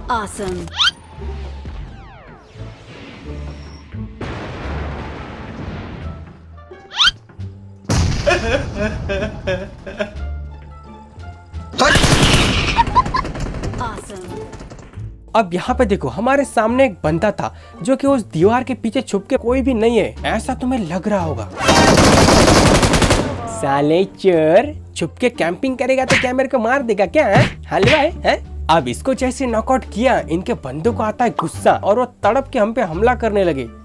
Awesome. Awesome. अब यहाँ पे देखो, हमारे सामने एक बंदा था जो कि उस दीवार के पीछे छुप के कोई भी नहीं है ऐसा तुम्हें लग रहा होगा। साले चोर, छुप के कैंपिंग करेगा तो क्या मेरे को मार देगा क्या? हलवा है? अब इसको जैसे नॉकआउट किया, इनके बंदों को आता है गुस्सा और वो तड़प के हम पे हमला करने लगे।